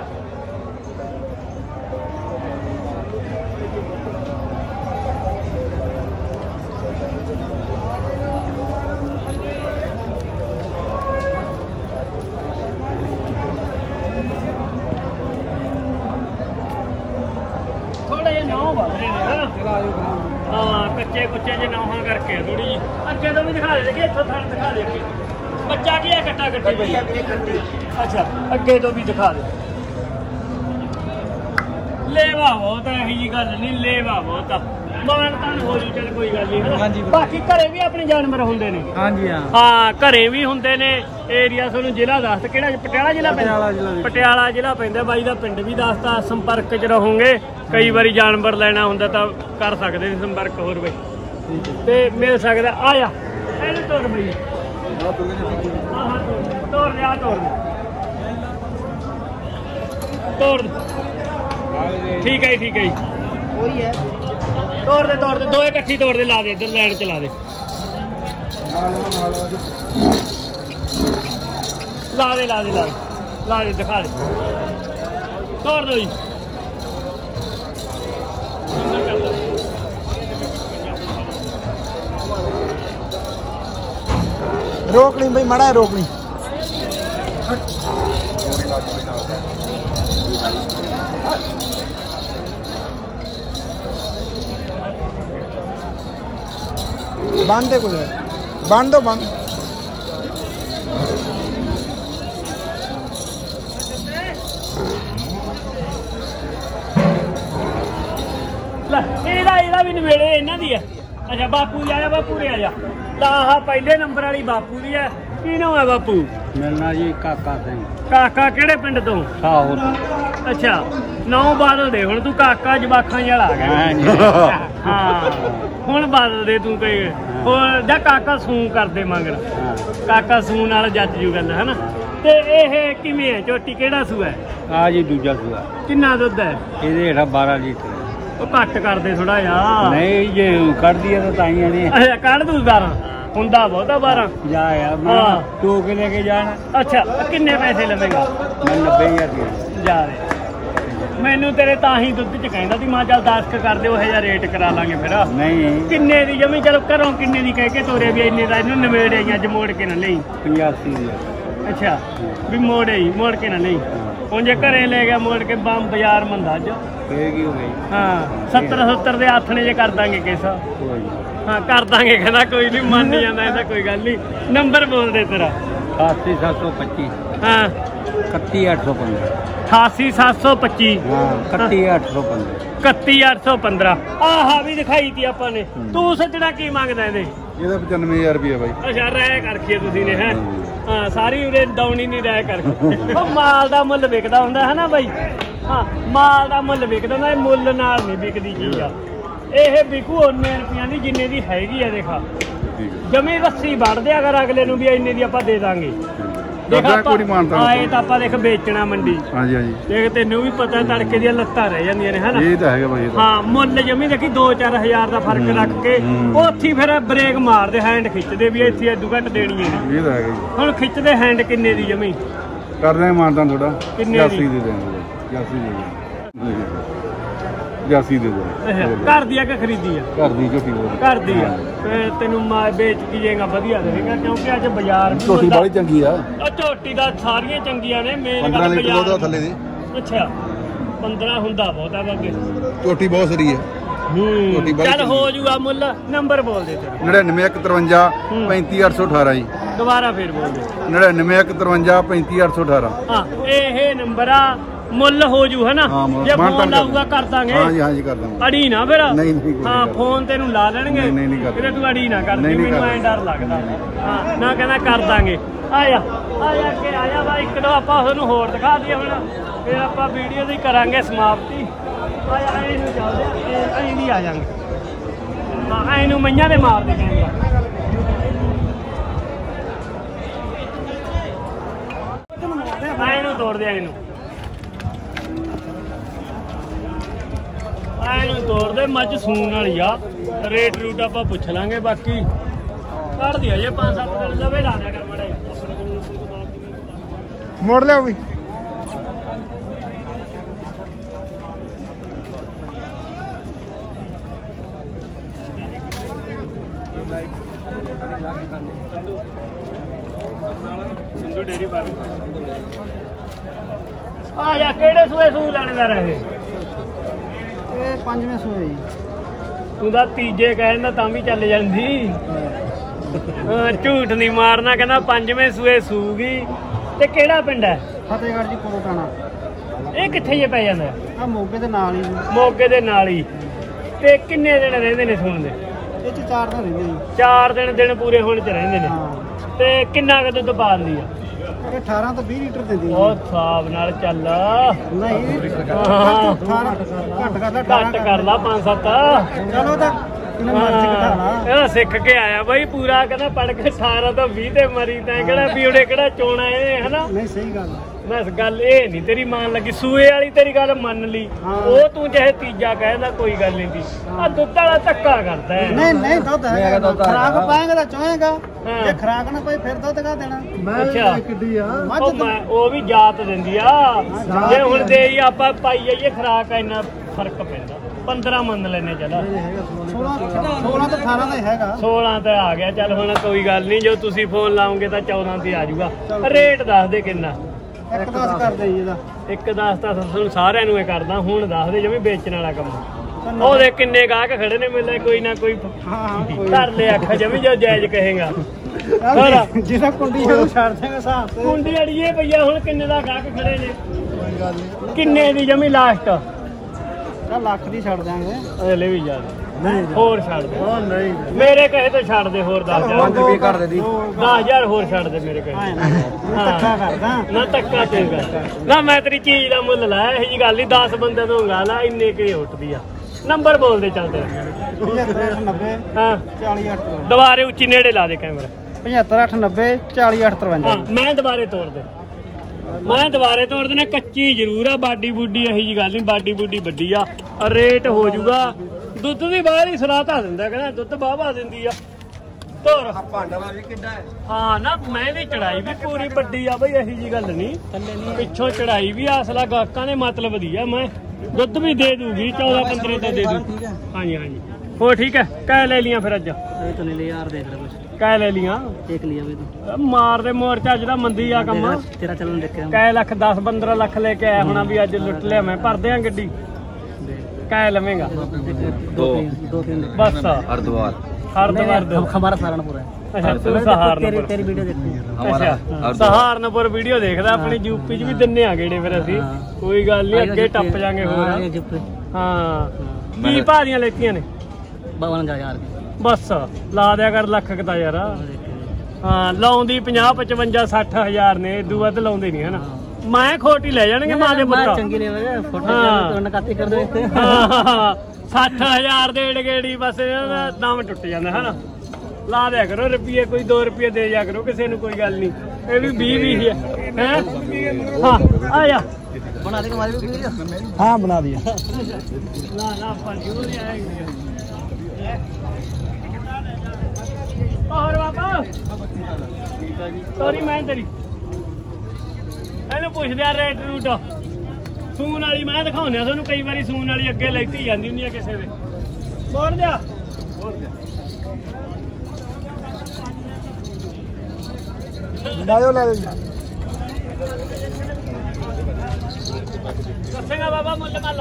ਥੋੜਾ ਜਿਹਾ ਨੌ ਵੱਧ ਰਹੇ ਨੇ ਹਨਾ। ਹਾਂ ਕੱਚੇ ਕੁੱਚੇ ਜੇ ਨੌਹਾਂ ਕਰਕੇ ਥੋੜੀ ਜਿਹੀ ਅੱਗੇ ਤੋਂ ਵੀ ਦਿਖਾ ਦੇ ਕਿ ਇੱਥੋਂ ਥਣ ਦਿਖਾ ਦੇ ਅੱਗੇ ਬੱਚਾ ਕੀ ਹੈ ਕੱਟਾ ਕੱਟੀ ਅੱਛਾ ਅੱਗੇ ਤੋਂ ਵੀ ਦਿਖਾ ਦੇ। ਲੇਵਾ ਬਹੁਤ ਹੈ ਇਹੀ ਜੀ ਗੱਲ ਨਹੀਂ ਲੇਵਾ ਬਹੁਤ ਆ ਮਾਨ ਤਾਨ ਹੋ ਜੂ ਚੱਲ ਕੋਈ ਗੱਲ ਨਹੀਂ। ਬਾਕੀ ਘਰੇ ਵੀ ਆਪਣੇ ਜਾਨਵਰ ਹੁੰਦੇ ਨੇ। ਹਾਂਜੀ ਹਾਂ ਹਾਂ ਘਰੇ ਵੀ ਹੁੰਦੇ ਨੇ। ਏਰੀਆ ਤੁਹਾਨੂੰ ਜ਼ਿਲ੍ਹਾ ਦੱਸ ਕਿਹੜਾ ਪਟਿਆਲਾ ਜ਼ਿਲ੍ਹਾ ਪੈਂਦਾ ਪਟਿਆਲਾ ਜ਼ਿਲ੍ਹਾ ਪੈਂਦਾ ਬਾਈ ਦਾ ਪਿੰਡ ਵੀ ਦੱਸਤਾ। ਸੰਪਰਕ 'ਚ ਰਹੋਗੇ ਕਈ ਵਾਰੀ ਜਾਨਵਰ ਲੈਣਾ ਹੁੰਦਾ ਤਾਂ ਕਰ ਸਕਦੇ ਨੇ ਸੰਪਰਕ ਹੋਰ ਬਈ ਤੇ ਮਿਲ ਸਕਦਾ। ਆ ਜਾ ਇਹਨੂੰ ਤੋੜ ਬਈ ਹਾਂ ਹਾਂ ਤੋੜ ਲਿਆ ਤੋੜ ਤੋੜ ਠੀਕ ਹੈ ਠੀਕ ਹੈ ਜੀ ਉਹੀ ਹੈ। ਤੋੜ ਦੇ ਤੋੜ ਦੇ ਦੋਏ ਇਕੱਠੀ ਤੋੜ ਦੇ ਲਾ ਦੇ ਇੱਧਰ ਲੈਣ ਚ ਲਾ ਦੇ ਲਾ ਦੇ ਲਾ ਦੇ ਲਾ ਦੇ ਲਾ ਦੇ ਦਿਖਾ ਦੇ ਤੋੜ ਦੋ ਜੀ। रोक नहीं भाई मड़ा है रोक नहीं। बांध दे कुछ बांध दो बांध ਇਹਦਾ ਇਹਦਾ ਵੀ ਨਵੇੜੇ ਇਹਨਾਂ ਦੀ ਆ। ਅੱਛਾ ਬਾਪੂ ਜੀ ਆਇਆ ਬਾਪੂ ਰੇ ਆਇਆ ਤਾਂ ਆਹ ਪਹਿਲੇ ਨੰਬਰ ਵਾਲੀ ਬਾਪੂ ਦੀ ਹੈ। ਕੀ ਨਾਮ ਹੈ ਬਾਪੂ? मिलना जी काका सिंह ਕਾਕਾ ਕਿਹੜੇ ਪਿੰਡ ਤੋਂ? साहू ਅੱਛਾ ਨੌ ਬਾਦਲ ਦੇ ਹੁਣ ਤੂੰ ਕਾਕਾ ਜਵਾਖਾਂ ਵਾਲਾ ਆ ਗਿਆ। ਹਾਂ ਹੁਣ ਬਾਦਲ ਦੇ ਤੂੰ ਕਹੇ ਹੋਰ ਜਾਂ ਕਾਕਾ ਸੂ ਕਰਦੇ ਮੰਗਣ ਕਾਕਾ ਸੂ ਨਾਲ ਜੱਜ ਜੂ ਗੱਲ ਹੈ ਨਾ। ਤੇ ਇਹ ਕਿਵੇਂ ਹੈ ਝੋਟੀ ਕਿਹੜਾ ਸੂਆ ਹੈ? आ जी दूजा सूआ ਕਿੰਨਾ ਦੁੱਧ ਹੈ? ਇਹਦੇ ਹੇਠਾਂ बारह लीटर ਉਹ ਘੱਟ ਕਰਦੇ ਥੋੜਾ ਜਿਹਾ। नहीं जे कर दिया तो ताइयां नहीं ਅੱਛਾ ਕੱਢ ਦੂ ਬਾਰਾਂ ਹੁੰਦਾ ਬਹੁਤਾ ਬਾਰਾਂ जा यार हाँ। टू के लेके जाना। ਅੱਛਾ ਕਿੰਨੇ ਪੈਸੇ ਲਵੇਗਾ? मैं नब्बे हजार दिया ਜਾ ਰਹੇ ਮੈਨੂੰ ਤੇਰੇ ਤਾਂ ਹੀ ਦੁੱਧ ਚ ਕਹਿੰਦਾ ਸੀ ਮਾਂ ਚੱਲ ਦਸ ਕ ਕਰ ਦਿਓ ਇਹ ਜਿਹਾ ਰੇਟ ਕਰਾ ਲਾਂਗੇ ਫਿਰ। नहीं ਕਿੰਨੇ ਦੀ ਜਮੀ ਚਲੋ ਘਰੋਂ ਕਿੰਨੇ ਦੀ ਕਹਿ ਕੇ ਤੋਰੇ ਵੀ ਇੰਨੇ ਦਾ ਇਹਨੂੰ ਨਵੇੜੇ ਆਈਆਂ ਅੱਜ ਮੋੜ ਕੇ ਨਾ ਲਈ। पचासी हजार ਅੱਛਾ ਵੀ ਮੋੜੇ ਹੀ ਮੋੜ ਕੇ ਨਾ ਲਈ। ਹੁਣ ਜੇ ਘਰੇ ਲੈ ਗਿਆ ਮੋੜ ਕੇ ਬੰਮ ਬਾਜ਼ਾਰ ਮੰਦਾ ਅੱਜ। कहेगी हो गई ਹਾਂ ਸੱਤਰ ਸੱਤਰ ਦੇ ਹੱਥ ਨੇ ਜੇ ਕਰ ਦਾਂਗੇ ਕਿਸ ਹਾਂ ਕਰ ਦਾਂਗੇ ਕਹਿੰਦਾ ਕੋਈ ਨਹੀਂ ਮੰਨ ਨਹੀਂ ਜਾਂਦਾ ਇਹਦਾ ਕੋਈ ਗੱਲ ਨਹੀਂ। ਨੰਬਰ ਬੋਲ ਦੇ ਤੇਰਾ। अठासी सात सौ पच्चीस ਹਾਂ इकतीस आठ सौ पंद्रह ਅਠਾਸੀ ਸੱਤ ਸੌ ਪੱਚੀ हाँ इकतीस आठ सौ पंद्रह ਇਕੱਤੀ ਅੱਠ ਸੌ ਪੰਦਰਾਂ। ਆਹਾ ਵੀ ਦਿਖਾਈ ਤੀ ਆਪਾਂ ਨੇ। ਤੂੰ ਸੱਜਣਾ ਕੀ ਮੰਗਦਾ ਇਹਦੇ? ਇਹਦਾ ਪਚਾਨਵੇਂ ਹਜ਼ਾਰ ਰੁਪਏ ਬਾਈ। ਅੱਛਾ ਰਹਿ ਕਰਖੀ ਤੁਸੀਂ ਨੇ ਹੈ ਹਾਂ ਸਾਰੀ ਉਰੇ ਡਾਉਣੀ ਨਹੀਂ ਰਹਿ ਕਰਕੇ। ਉਹ ਮਾਲ ਦਾ ਮੁੱਲ ਵਿਕਦਾ ਹੁੰਦਾ ਹੈ ਨਾ ਬਾਈ। ਹਾਂ ਮਾਲ ਦਾ ਮੁੱਲ ਵਿਕਦਾ ਹੁੰਦਾ ਇਹ ਮੁੱਲ ਨਾਲ ਨਹੀਂ ਵਿਕਦੀ ਚੀਜ਼ ਆ। ਇਹ ਵਿਕੂ ਉਨੇ ਰੁਪਈਆਂ ਦੀ ਜਿੰਨੇ ਦੀ ਹੈਗੀ ਆ। ਦੇਖਾ ਜਮੀ ਰੱਸੀ ਵੜਦੇ ਅਗਰ ਅਗਲੇ ਨੂੰ ਵੀ ਇੰਨੇ ਦੀ ਆਪਾਂ ਦੇ ਦਾਂਗੇ। ਦੇਖ ਆਪਾਂ ਆਏ ਤਾਂ ਆਪਾਂ ਦੇਖ ਵੇਚਣਾ ਮੰਡੀ। ਹਾਂਜੀ ਹਾਂਜੀ ਦੇਖ ਤੈਨੂੰ ਵੀ ਪਤਾ ਤੜਕੇ ਦੀਆਂ ਲੱਤਾਂ ਰਹਿ ਜਾਂਦੀਆਂ ਨੇ ਹਨਾ। ਇਹ ਤਾਂ ਹੈਗਾ ਬਾਈ। ਹਾਂ ਮੁੱਲ ਜਮੀ ਦੇਖੀ ਦੋ ਚਾਰ ਹਜ਼ਾਰ ਦਾ ਫਰਕ ਰੱਖ ਕੇ ਉੱਥੇ ਫਿਰ ਬ੍ਰੇਕ ਮਾਰਦੇ ਹੈਂਡ ਖਿੱਚਦੇ ਵੀ ਇੱਥੇ ਇਦੋਂ ਘੱਟ ਦੇਣੀਆਂ ਨੇ। ਇਹ ਤਾਂ ਹੈਗਾ ਹੁਣ ਖਿੱਚਦੇ ਹੈਂਡ ਕਿੰਨੇ ਦੀ ਜਮੀ ਕਰਦੇ ਮਾਨਦਾਂ ਥੋੜਾ ਕਿੰਨੇ ਦੀ ਦੇ ਦੇਣਗੇ ਜਾਸੀ ਦੇ ਦੇ ਜਾਸੀ ਦੇ ਦੇ ਘਰ ਦੀ ਆ ਕਿ ਖਰੀਦੀ ਆ? ਘਰ ਦੀ ਝੋਟੀ ਘਰ ਦੀ ਆ। ਫਿਰ ਤੈਨੂੰ ਮਾਂ ਵੇਚ ਕੀ ਜਾਏਗਾ ਵਧੀਆ ਰਹੇਗਾ ਕਿਉਂਕਿ ਅੱਜ ਬਾਜ਼ਾਰ ਵੀ ਝੋਟੀ ਬੜੀ ਚੰਗੀ ਆ। ਉਹ ਝੋਟੀ ਦਾ ਸਾਰੀਆਂ ਚੰਗੀਆਂ ਨੇ ਮੇਨ ਗੱਲ ਪੰਦਰਾਂ ਲੀਟਰ ਉਹਦਾ ਥੱਲੇ ਦੀ। ਅੱਛਾ ਪੰਦਰਾਂ ਹੁੰਦਾ ਬਹੁਤਾ ਬਾਗੇ ਝੋਟੀ ਬਹੁਤ ਸਰੀ ਹੈ। ਹੂੰ ਚੱਲ ਹੋ ਜੂਗਾ ਮੁੱਲ। ਨੰਬਰ ਬੋਲ ਦੇ ਤੇਰਾ। ਨੜਿਨਵੇਂ ਇੱਕ ਤਰਵੰਜਾ ਪੈਂਤੀ ਅੱਠ ਸੌ ਅਠਾਰਾਂ ਜੀ। ਦੁਬਾਰਾ ਫੇਰ ਬੋਲ ਦੇ। ਨੜਿਨਵੇਂ ਇੱਕ ਤਰਵੰਜਾ ਪੈਂਤੀ ਅੱਠ ਸੌ ਅਠਾਰਾਂ। ਹਾਂ ਇਹ ਨੰਬਰ ਆ ਮੁੱਲ ਹੋ ਜੂ ਹਨਾ। ਜੇ ਫੋਨ ਲਾਊਗਾ ਕਰ ਦਾਂਗੇ। ਹਾਂਜੀ ਹਾਂਜੀ ਕਰ ਦਾਂਗੇ। ਅੜੀ ਨਾ ਫਿਰ ਨਹੀਂ ਨਹੀਂ ਹਾਂ ਫੋਨ ਤੈਨੂੰ ਲਾ ਲੈਣਗੇ। ਨਹੀਂ ਨਹੀਂ ਫਿਰ ਤੂੰ ਅੜੀ ਨਾ ਕਰਦੀ ਮੈਨੂੰ ਐਂ ਡਰ ਲੱਗਦਾ। ਹਾਂ ਨਾ ਕਹਿੰਦਾ ਕਰ ਦਾਂਗੇ। ਆਇਆ ਆਇਆ ਕਿ ਆਇਆ ਵਾ ਇੱਕ ਦੋ ਆਪਾਂ ਤੁਹਾਨੂੰ ਹੋਰ ਦਿਖਾ ਦਈਏ ਹੁਣ ਫਿਰ ਆਪਾਂ ਵੀਡੀਓ ਦੀ ਕਰਾਂਗੇ ਸਮਾਪਤੀ। ਆਇਆ ਇਹਨੂੰ ਚੱਲਦੇ ਐਂ ਵੀ ਆ ਜਾਾਂਗੇ। ਹਾਂ ਇਹਨੂੰ ਮਈਆਂ ਦੇ ਮਾਰਦੇ ਕੈਮਰਾ। ਇਹਨੂੰ ਤੋੜ ਦਿਆਂ ਇਹਨੂੰ ਇਹਨੂੰ ਤੋੜ ਦੇ। ਮੱਝ ਸੂਣ ਵਾਲੀ ਆ। ਰੇਟ ਰੂਟ ਆਪਾਂ ਪੁੱਛ ਲਾਂਗੇ ਬਾਕੀ ਕੱਢ ਦਿਆ ਜੇ ਪੰਜ ਸੱਤ ਦਿਨ ਲਵੇ ਲਾ ਦਿਆ ਕਰ ਮਾੜਾ ਮੋੜ ਲਿਆ ਵੀ ਸਿੰਧੂ ਡੇਰੀ ਪਰ ਆ ਜਾ ਕਿਹੜੇ ਸੂਏ ਸੂ ਲੈਣੇ ਦਾ ਰਹੇ ਇਹ ਪੰਜਵੇਂ ਸੂਏ ਜੀ ਤੂੰ ਤਾਂ ਤੀਜੇ ਕਹਿੰਦਾ ਤਾਂ ਵੀ ਚੱਲ ਜਾਂਦੀ ਹਾਂ ਝੂਠ ਨਹੀਂ ਮਾਰਨਾ ਕਹਿੰਦਾ ਪੰਜਵੇਂ ਸੂਏ ਸੂਗੀ ਤੇ ਕਿਹੜਾ ਪਿੰਡ ਹੈ ਫਤਿਹਗੜ੍ਹ ਜੀ ਕੋਟਾਣਾ ਇਹ ਕਿੱਥੇ ਜੇ ਪੈ ਜਾਂਦਾ ਆ ਮੋਗੇ ਦੇ ਨਾਲ ਹੀ ਮੋਗੇ ਦੇ ਨਾਲ ਹੀ ਤੇ ਕਿੰਨੇ ਦਿਨ ਰਹਿੰਦੇ ਨੇ ਸੂਣ ਦੇ ਇਹ ਚ ਚਾਰ ਦਿਨ ਰਹਿੰਦੇ ਜੀ ਚਾਰ ਦਿਨ ਦਿਨ ਪੂਰੇ ਹੋਣ ਚ ਰਹਿੰਦੇ ਨੇ ਹਾਂ ਤੇ ਕਿੰਨਾ ਕੁ ਦੁੱਧ ਪਾਉਂਦੀ ਆ ਇਹ ਅਠਾਰਾਂ ਤੋਂ ਵੀਹ ਲੀਟਰ ਦਿੰਦੀ ਉਹ ਹਿਸਾਬ ਨਾਲ ਚੱਲ ਨਹੀਂ ਹਾਂ ਅਠਾਰਾਂ ਘੱਟ ਕਰ ਲੈ ਘੱਟ ਕਰ ਲਾ ਪੰਜ ਸੱਤ ਚਲੋ ਤਾਂ ਕਿੰਨੇ ਮਰਜ਼ੀ ਘਟਾ ਲਾ ਇਹ ਸਿੱਖ ਕੇ ਆਇਆ ਬਾਈ ਪੂਰਾ ਕਹਿੰਦਾ ਪੜ ਕੇ ਅਠਾਰਾਂ ਤੋਂ ਵੀਹ ਤੇ ਮਰੀ ਤੈਂ ਕਿਹੜਾ ਵੀ ਉਹਨੇ ਕਿਹੜਾ ਚੋਣਾ ਇਹ ਹਨਾ ਨਹੀਂ ਸਹੀ ਗੱਲ ਮੈਂ ਗੱਲ ਇਹ ਨਹੀਂ ਤੇਰੀ ਮੰਨ ਲੱਗੀ ਸੂਏ ਵਾਲੀ ਤੇਰੀ ਗੱਲ ਮੰਨ ਲਈ ਉਹ ਤੂੰ ਚਾਹੇ ਤੀਜਾ ਕਹਿੰਦਾ ਕੋਈ ਗੱਲ ਨਹੀਂ ਦੀ ਆ ਦੁੱਧ ਵਾਲਾ ਧੱਕਾ ਕਰਦਾ ਹੈ ਨਹੀਂ ਨਹੀਂ ਦੁੱਧ ਹੈ ਖਰਾਕ ਪਾਏਗਾ ਤਾਂ ਚੋਏਗਾ ਜੇ ਖਰਾਕ ਨਾ ਪਈ ਫਿਰ ਦੁੱਧ ਕਾ ਦੇਣਾ ਅੱਛਾ ਕਿੱਡੀ ਆ ਉਹ ਮੈਂ ਉਹ ਵੀ ਜਾਤ ਦਿੰਦੀ ਆ ਜੇ ਹੁਣ ਦੇ ਹੀ ਆਪਾਂ ਪਾਈ ਜਾਈਏ ਖਰਾਕ ਇੰਨਾ ਫਰਕ ਪੈਂਦਾ ਪੰਦਰਾਂ ਮੰਨ ਲੈਨੇ ਚਲਾ ਸੋਲਾਂ ਸੋਲਾਂ ਤੋਂ ਅਠਾਰਾਂ ਦਾ ਹੈਗਾ ਸੋਲਾਂ ਤੇ ਆ ਗਿਆ ਚੱਲ ਹੁਣ ਕੋਈ ਗੱਲ ਨਹੀਂ ਜੋ ਤੁਸੀਂ ਫੋਨ ਲਾਓਗੇ ਤਾਂ ਚੌਦਾਂ ਤੇ ਆ ਜਾਊਗਾ ਰੇਟ ਦੱਸ ਦੇ ਕਿੰਨਾ ਇੱਕ ਦਸ ਕਰਦੇ ਜੀ ਇਹਦਾ ਇੱਕ ਦਸ ਤਾਂ ਤੁਹਾਨੂੰ ਸਾਰਿਆਂ ਨੂੰ ਇਹ ਕਰਦਾ ਹੁਣ ਦੱਸ ਦੇ ਜਿਵੇਂ ਵੇਚਣ ਵਾਲਾ ਕੰਮ ਉਹਦੇ ਕਿੰਨੇ ਗਾਹਕ ਖੜੇ ਨੇ ਮਿਲੇ ਕੋਈ ਨਾ ਕੋਈ ਹਾਂ ਹਾਂ ਕਰ ਲੈ ਅੱਖ ਜਮੀ ਜੋ ਜਾਇਜ਼ ਕਹੇਗਾ ਜਿਹਦਾ ਕੁੰਡੀ ਉਹ ਛੱਡ ਦੇਗਾ ਹਿਸਾਬ ਤੇ ਕੁੰਡੀ ਅੜੀਏ ਭਈਆ ਹੁਣ ਕਿੰਨੇ ਦਾ ਗਾਹਕ ਖੜੇ ਨੇ ਕਿੰਨੇ ਦੀ ਜਮੀ ਲਾਸਟ ਤਾਂ ਲੱਖ ਦੀ ਛੱਡ ਦਾਂਗੇ ਅਗਲੇ ਵੀ ਯਾਰ ਨਹੀਂ ਹੋਰ ਛੱਡ ਦੇ ਉਹ ਨਹੀਂ ਮੇਰੇ ਕਹੇ ਤੋਂ ਛੱਡ ਦੇ ਹੋਰ ਦਸ ਹਜ਼ਾਰ ਪੰਜ ਰੁਪਏ ਘੱਟ ਦੇ ਦੀ ਦਸ ਹਜ਼ਾਰ ਹੋਰ ਛੱਡ ਦੇ ਮੇਰੇ ਕਹੇ ਧੱਕਾ ਕਰਦਾ ਨਾ ਧੱਕਾ ਚੰਗਾ ਨਾ ਮੈਂ ਤੇਰੀ ਚੀਜ਼ ਦਾ ਮੁੱਲ ਲਾਇਆ ਇਹੋ ਜੀ ਗੱਲ ਨਹੀਂ ਦਸ ਬੰਦੇ ਤੋਂ ਗਾ ਲਾ ਇੰਨੇ ਕਿ ਉੱਠਦੀ ਆ ਨੰਬਰ ਬੋਲ ਦੇ ਚੱਲ ਤੇਰਾ ਨੱਬੇ ਹਾਂ ਚਾਲੀ ਅੱਠ ਦੁਬਾਰੇ ਉੱਚੀ ਨੇੜੇ ਲਾ ਦੇ ਕੈਮਰਾ ਪਝੱਤਰ ਅੱਠ ਨੱਬੇ ਚਾਲੀ ਅੱਠ ਤਰਵੰਜਾ ਹਾਂ ਮੈਂ ਦੁਬਾਰੇ ਤੋੜ ਦੇ ਮੈਂ ਦੁਬਾਰੇ ਤੋੜ ਦੇਣਾ ਕੱਚੀ ਜ਼ਰੂਰ ਆ ਬਾਡੀ ਬੁੱਡੀ ਇਹੀ ਜੀ ਗੱਲ ਨਹੀਂ ਬਾਡੀ ਬੁੱਡੀ ਵੱਡੀ ਆ ਰੇਟ ਹੋ ਜਾਊਗਾ ਦੁੱਧ ਦੀ ਬਾਹਰ ਹੀ ਸਲਾਤਾ ਦਿੰਦਾ ਕਹਿੰਦਾ ਦੁੱਧ ਬਾਵਾ ਦਿੰਦੀ ਆ ਤੋਰ ਭਾਂਡਾ ਵੀ ਕਿੱਡਾ ਹੈ ਹਾਂ ਨਾ ਮੈਂ ਦੀ ਚੜਾਈ ਵੀ ਪੂਰੀ ਵੱਡੀ ਆ ਬਈ ਇਹੀ ਜੀ ਗੱਲ ਨਹੀਂ ਪਿੱਛੋਂ ਚੜਾਈ ਵੀ ਅਸਲਾ ਗਾਹਕਾਂ ਦੇ ਮਤਲਬ ਦੀ ਆ ਮੈਂ ਦੁੱਧ ਵੀ ਦੇ ਦੂਗੀ ਚੌਦਾਂ ਪੰਦਰਾਂ ਦਾ ਦੇ ਦੂ ਹਾਂਜੀ ਹਾਂਜੀ ਹੋ ਠੀਕ ਹੈ ਕਹਿ ਲੈ ਲੀਆਂ ਫਿਰ ਅੱਜ ਇਹ ਤਾਂ ਲੈ ਯਾਰ ਦੇਖ ਲੈ ਕੁਛ ਕਹਿ ਲੈ ਲੀਆਂ ਦੇਖ ਲਿਆ ਵੇ ਤੂੰ ਮਾਰ ਦੇ ਮੋਰਚਾ ਅੱਜ ਦਾ ਮੰਦੀ ਆ ਕੰਮ ਤੇਰਾ ਚੱਲਣ ਦੇਖਿਆ ਕਹਿ ਲੱਖ ਦਸ ਪੰਦਰਾਂ ਲੱਖ ਲੈ ਕੇ ਆਇਆ ਹੋਣਾ ਵੀ ਅੱਜ ਲੁੱਟ ਲਿਆ ਮੈਂ ਭਰਦੇ ਆ ਗੱਡੀ ਕਹਿ ਲਵੇਂਗਾ ਦੋ ਦੋ ਤਿੰਨ ਬਸ ਹਰਦਵਾਰ ਹਰਦਵਾਰ ਦੇ ਹਮਾਰਾ ਸਹਾਰਨਪੁਰ ਹੈ ਅੱਛਾ ਤੂੰ ਸਹਾਰਨਪੁਰ ਤੇਰੀ ਵੀਡੀਓ ਦੇਖੀ ਅੱਛਾ ਸਹਾਰਨਪੁਰ ਵੀਡੀਓ ਦੇਖਦਾ ਆਪਣੀ ਯੂਪੀ ਚ ਵੀ ਦਿੰਨੇ ਆ ਗੇੜੇ ਫਿਰ ਅਸੀਂ ਕੋਈ ਗੱਲ ਨਹੀਂ ਅੱਗੇ ਟੱਪ ਜਾਾਂਗੇ ਹੋਰ ਹਾਂ ਕੀ ਭਾਰੀਆਂ ਲੈਤੀਆਂ ਨੇ ਬਾਵਨ ਹਜ਼ਾਰ ਬਸ ਲਾ ਦਿਆ ਕਰ ਲੱਖ ਕਦਾ ਯਾਰ ਹਾਂ ਲਾਉਂਦੀ ਪੰਜਾਹ ਪਚਵੰਜਾ ਸੱਠ ਹਜ਼ਾਰ ਨੇ ਇਦੂ ਵੱਧ ਲਾਉਂਦੇ ਨਹੀਂ ਹਨਾ ਮੈਂ ਖੋਟੀ ਲੈ ਜਾਣਗੇ ਮਾਂ ਦੇ ਪੁੱਤ ਚੰਗੀ ਨੇ ਫੋਟੋ ਨਕਾਤੀ ਕਰ ਦੋ ਇੱਥੇ ਸੱਠ ਹਜ਼ਾਰ ਦੇ ਗੇੜੀ ਬਸ ਇਹਦਾ ਦਮ ਟੁੱਟ ਜਾਂਦਾ ਹਨਾ ਲਾ ਦਿਆ ਕਰੋ ਰੁਪਈਏ ਕੋਈ ਦੋ ਰੁਪਈਏ ਦੇ ਜਾ ਕਰੋ ਕਿਸੇ ਨੂੰ ਕੋਈ ਗੱਲ ਨਹੀਂ ਇਹ ਵੀ ਵੀਹ ਵੀਹ ਹੈ ਹਾਂ ਆ ਜਾ ਬਣਾ ਦੇ ਹਮਾਰੀ ਵੀ ਵੀਡੀਓ ਹਾਂ ਬਣਾ ਦਿਆ ਨਾ ਨਾ ਆਪਾਂ ਜੂਰ ਨਹੀਂ ਆਏਗੇ ਹੋਰ ਬਾਬਾ ਸੌਰੀ ਮੈਂ ਤੇਰੀ ਇਹਨੂੰ ਪੁੱਛਦੇ ਆ ਰੇਟ ਰੂਟ ਸੂਨ ਵਾਲੀ ਮੈਂ ਦਿਖਾਉਂਦੇ ਆ ਤੁਹਾਨੂੰ ਕਈ ਵਾਰੀ ਸੂਨ ਵਾਲੀ ਅੱਗੇ ਲੈਤੀ ਜਾਂਦੀ ਹੁੰਦੀ ਆ ਕਿਸੇ ਦੇ ਬੋਲ ਦਿਆ ਲਾਇਓ ਲਾ ਦੇ ਦੱਸੇਗਾ ਬਾਬਾ ਮੁੱਲ ਮਾਲਾ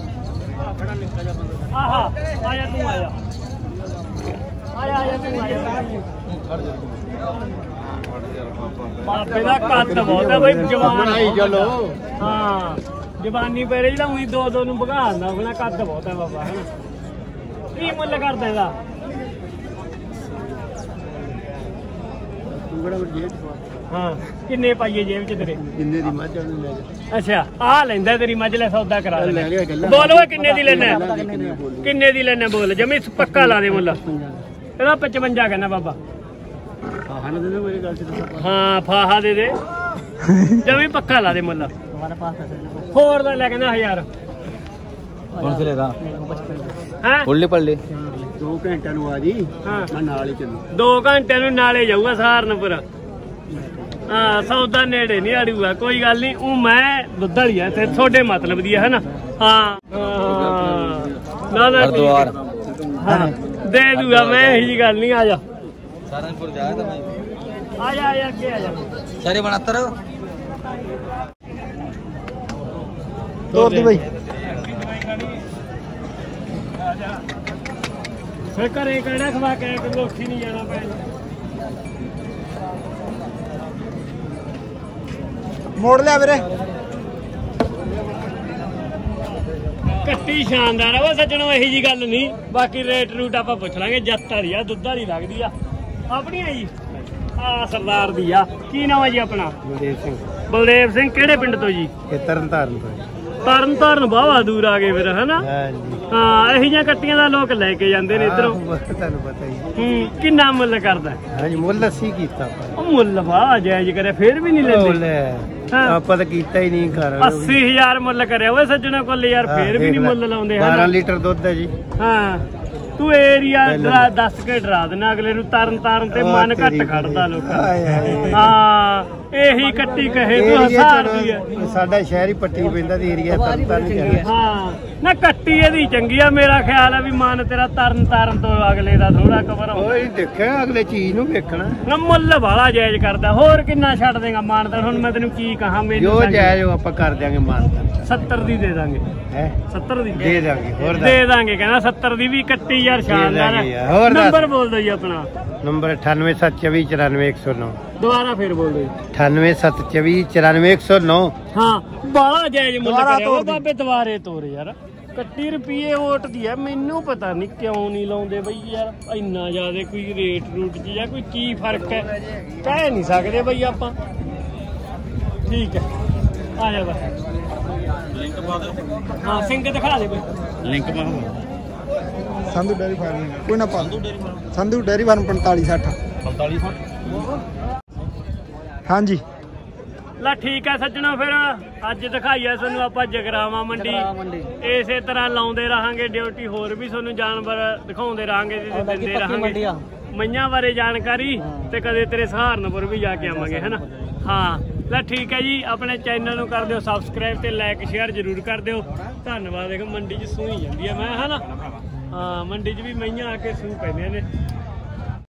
ਆਹਾ ਆਇਆ ਤੂੰ ਆਇਆ ਆਇਆ ਆਇਆ ਤੂੰ ਆਇਆ ਬਾਪੇ ਦਾ ਕੱਦ ਬਹੁਤ ਹੈ ਬਈ ਜਵਾਨ ਬਣਾਈ ਚਲੋ ਹਾਂ ਜਵਾਨੀ ਪੈਰੇ ਜਿਹੜਾ ਉਹੀ ਦੋ ਦੋ ਨੂੰ ਭਗਾਉਂਦਾ ਉਹਦਾ ਕੱਦ ਬਹੁਤ ਹੈ ਬਾਬਾ ਹੈ ਕੀ ਮੁੱਲ ਕਰਦਾ ਇਹਦਾ ਹਾਂ ਕਿੰਨੇ ਪਾਈਏ ਜੇਬ ਚ ਤੇਰੇ ਕਿੰਨੇ ਦੀ ਮੱਝ ਉਹਨੂੰ ਲੈ ਜਾ ਅੱਛਾ ਆ ਲੈਂਦਾ ਤੇਰੀ ਮੱਝ ਲੈ ਸੌਦਾ ਕਰਾ ਲੈ ਬੋਲ ਓਏ ਕਿੰਨੇ ਦੀ ਲੈਣਾ ਕਿੰਨੇ ਦੀ ਲੈਣਾ ਬੋਲ ਜਮੀ ਪੱਕਾ ਲਾ ਦੇ ਮੁੱਲ ਇਹਦਾ ਪਚਵੰਜਾ ਕਹਿੰਦਾ ਬਾਬਾ ਹਾਂ ਨਾ ਦੇ ਦੇ ਮੇਰੀ ਗੱਲ ਚ ਹਾਂ ਫਾਹਾ ਦੇ ਦੇ ਜਮੀ ਪੱਕਾ ਲਾ ਦੇ ਮੁੱਲ ਹਮਾਰੇ ਪਾਸ ਹੈ ਹੋਰ ਦਾ ਲੈ ਕਹਿੰਦਾ ਹਜ਼ਾਰ कौन से लेगा ਹੈ फुल्ली पड़ ली ਦੋ ਘੰਟਿਆਂ ਨੂੰ ਆ ਜੀ ਹਾਂ ਮੈਂ ਨਾਲ ਹੀ ਚੱਲੂ ਦੋ ਘੰਟਿਆਂ ਨੂੰ ਨਾਲੇ ਜਾਊਗਾ ਸਹਾਰਨਪੁਰ ਹਾਂ ਸੌਦਾ ਨੇੜੇ ਨਹੀਂ ਆੜੂਗਾ ਕੋਈ ਗੱਲ ਨਹੀਂ ਉਹ ਮੈਂ ਦੁੱਧ ਵਾਲੀ ਆ ਤੇ ਤੁਹਾਡੇ ਮਤਲਬ ਦੀ ਹੈ ਨਾ ਹਾਂ ਨਾ ਨਾ ਹਰਦੁਆਰ ਹਾਂ ਦੇ ਦੂਗਾ ਮੈਂ ਇਹੀ ਜੀ ਗੱਲ ਨਹੀਂ ਆ ਜਾ ਸਹਾਰਨਪੁਰ ਜਾਇਆ ਤਾਂ ਮੈਂ ਆ ਜਾ ਆ ਜਾ ਅੱਗੇ ਆ ਜਾ ਸਾਰੇ ਬਣਾਤਰ ਤੋਰ ਦੀ ਬਈ ਫਿਰ ਘਰੇ ਕਿਹੜਾ ਖਵਾ ਕੇ ਕਿ ਲੋਠੀ ਨਹੀਂ ਜਾਣਾ ਪੈਣਾ ਮੋੜ ਲਿਆ ਵੀਰੇ ਕੱਟੀ ਸ਼ਾਨਦਾਰ ਆ ਉਹ ਸੱਜਣੋ ਇਹੀ ਜੀ ਗੱਲ ਨਹੀਂ ਬਾਕੀ ਰੇਟ ਰੂਟ ਆਪਾਂ ਪੁੱਛ ਲਾਂਗੇ ਜੱਤ ਵਾਲੀ ਆ ਦੁੱਧ ਵਾਲੀ ਲੱਗਦੀ ਆ ਆਪਣੀ ਆ ਜੀ ਆ ਸਰਦਾਰ ਦੀ ਆ ਕੀ ਨਾਮ ਆ ਜੀ ਆਪਣਾ ਬਲਦੇਵ ਸਿੰਘ ਬਲਦੇਵ ਸਿੰਘ ਕਿਹੜੇ ਪਿੰਡ ਤੋਂ ਜੀ ਇਹ ਤਰਨ ਤਾਰਨ ਤੋਂ ਤਰਨ ਤਾਰਨ ਬਾਵਾ ਦੂਰ ਆ ਗਏ ਫਿਰ ਹਨਾ ਹਾਂ ਜੀ ਹਾਂ ਇਹੀ ਜਿਹੀਆਂ ਕੱਟੀਆਂ ਦਾ ਲੋਕ ਲੈ ਕੇ ਜਾਂਦੇ ਨੇ ਇਧਰੋਂ ਤੁਹਾਨੂੰ ਪਤਾ ਹੀ ਹੂੰ ਕਿੰਨਾ ਮੁੱਲ ਕਰਦਾ ਹਾਂਜੀ ਮੁੱਲ ਅਸੀਂ ਕੀਤਾ ਆਪਾਂ ਉਹ ਮੁੱਲ ਵਾਹ ਜਾਇਜ਼ ਕਰਿਆ ਫੇਰ ਵੀ ਨਹੀਂ ਲੈਂਦੇ ਹਾਂ ਆਪਾਂ ਤਾਂ ਕੀਤਾ ਹੀ ਨਹੀਂ ਘਰ ਅੱਸੀ ਹਜ਼ਾਰ ਮੁੱਲ ਕਰਿਆ ਓਏ ਸੱਜਣਾ ਕੋਲ ਯਾਰ ਫੇਰ ਵੀ ਨਹੀਂ ਮੁੱਲ ਲਾਉਂਦੇ ਬਾਰਾਂ ਲੀਟਰ ਦੁੱਧ ਹੈ ਜੀ ਹਾਂ ਤੂੰ ਏਰੀਆ ਡਰਾ ਦੱਸ ਕੇ ਡਰਾ ਦੇਣਾ ਅਗਲੇ ਨੂੰ ਤਰਨ ਤਾਰਨ ਤੇ ਮਨ ਘੱਟ ਖੜਦਾ ਲੋਕਾਂ ਹਾਂ ਇਹੀ ਕੱਟੀ ਕਹੇ ਤੂੰ ਹਜ਼ਾਰ ਦੀ ਹੈ ਸਾਡਾ ਸ਼ਹਿਰ ਹੀ ਪੱਟੀ ਪੈਂਦਾ ਤੇ ਏਰੀਆ ਤਰਨ ਤਾਰਨ ਹਾਂ ਨਾ ਕੱਟੀ ਇਹਦੀ ਚੰਗੀ ਆ ਮੇਰਾ ਖਿਆਲ ਆ ਵੀ ਮਨ ਤੇਰਾ ਤਰਨ ਤਾਰਨ ਤੋਂ ਅਗਲੇ ਦਾ ਥੋੜਾ ਕਵਰ ਹੋ ਓਏ ਦੇਖਿਆ ਅਗਲੇ ਚੀਜ਼ ਨੂੰ ਵੇਖਣਾ ਨਾ ਮੁੱਲ ਵਾਲਾ ਜਾਇਜ਼ ਕਰਦਾ ਹੋਰ ਕਿੰਨਾ ਛੱਡ ਦੇਗਾ ਮਾਨ ਤਾਂ ਹੁਣ ਮੈਂ ਤੈਨੂੰ ਕੀ ਕਹਾਂ ਮੈਨੂੰ ਜੋ ਜਾਇਜ਼ ਆਪਾਂ ਕਰ ਦਿਆਂਗੇ ਮਾਨ ਸੱਤਰ ਦੀ ਦੇ ਦਾਂਗੇ ਹੈ ਸੱਤਰ ਦੀ ਦੇ ਦਾਂਗੇ ਹੋਰ ਦੇ ਦਾਂਗੇ ਕਹਿੰਦਾ ਸੱਤਰ ਦੀ ਵੀ ਕੱਟੀ ਯਾਰ ਸ਼ਾਨਦਾਰ ਹੋਰ ਨੰਬਰ ਬੋਲ ਦਿਓ ਜੀ ਆਪਣਾ ਨੰਬਰ ਅਠਾਨਵੇਂ ਸੱਤ ਚੌਵੀ ਚੁਰਾਨਵੇਂ ਇੱਕ ਸੌ ਨੌ ਦੁਬਾਰਾ ਫੇਰ ਬੋਲ ਦਿਓ ਅਠਾਨਵੇਂ ਸੱਤ ਚੌਵੀ ਚੁਰਾਨਵੇਂ ਇੱਕ ਸੌ ਨੌ ਹਾਂ ਬਾਲਾ ਜਾਇਜ਼ ਮੁੱਲ ਕਰਿਆ ਉਹ ਬਾਬੇ ਦੁਬਾਰੇ ਤੋਰ ਯਾਰ ਕੱਟੀ ਰੁਪਏ ਵੋਟ ਦੀ ਹੈ ਮੈਨੂੰ ਪਤਾ ਨਹੀਂ ਕਿਉਂ ਨਹੀਂ ਲਾਉਂਦੇ ਬਈ ਯਾਰ ਇੰਨਾ ਜ਼ਿਆਦਾ ਕੋਈ ਰੇਟ ਰੂਟ ਚ ਜਾਂ ਕੋਈ ਕੀ ਫਰਕ ਹੈ ਕਹਿ ਨਹੀਂ ਸਕਦੇ ਬਈ ਆਪਾਂ ਠੀਕ ਹੈ ਆ ਜਾ ਬਸ ਲਿੰਕ ਪਾ ਦਿਓ ਹਾਂ ਸਿੰਘ ਦਿਖਾ ਦੇ ਬਈ ਲਿੰਕ ਪਾ ਸੰਧੂ ਡੇਅਰੀ ਫਾਰਮ ਕੋਈ ਨਾ ਪਾ ਸੰਧੂ ਡੇਅਰੀ ਫਾਰਮ ਪੰਤਾਲੀ ਸੱਠ ਪੰਤਾਲੀ ਹਾਂਜੀ ਲਾ ਠੀਕ ਹੈ ਸੱਜਣੋ ਫਿਰ ਅੱਜ ਦਿਖਾਈਆ ਤੁਹਾਨੂੰ ਆਪਾਂ ਜਗਰਾਵਾਂ ਮੰਡੀ ਇਸੇ ਤਰ੍ਹਾਂ ਲਾਉਂਦੇ ਰਹਾਂਗੇ ਡਿਊਟੀ ਹੋਰ ਵੀ ਤੁਹਾਨੂੰ ਜਾਨਵਰ ਦਿਖਾਉਂਦੇ ਰਹਾਂਗੇ ਤੇ ਦਿੰਦੇ ਰਹਾਂਗੇ ਮਈਆਂ ਬਾਰੇ ਜਾਣਕਾਰੀ ਤੇ ਕਦੇ ਤੇਰੇ ਸਹਾਰਨਪੁਰ ਵੀ ਜਾ ਕੇ ਆਵਾਂਗੇ ਹੈਨਾ ਹਾਂ ਲੈ ਠੀਕ ਹੈ ਜੀ ਆਪਣੇ ਚੈਨਲ ਨੂੰ ਕਰ ਦਿਓ ਸਬਸਕ੍ਰਾਈਬ ਤੇ ਲਾਈਕ ਸ਼ੇਅਰ ਜ਼ਰੂਰ ਕਰ ਦਿਓ ਧੰਨਵਾਦ। ਦੇਖੋ ਮੰਡੀ 'ਚ ਸੂਈ ਜਾਂਦੀ ਹੈ ਮੈਂ ਹੈਨਾ ਹਾਂ ਮੰਡੀ 'ਚ ਵੀ ਮਈਆਂ ਆ ਕੇ ਸੂ ਪੈਂਦੀਆਂ ਨੇ।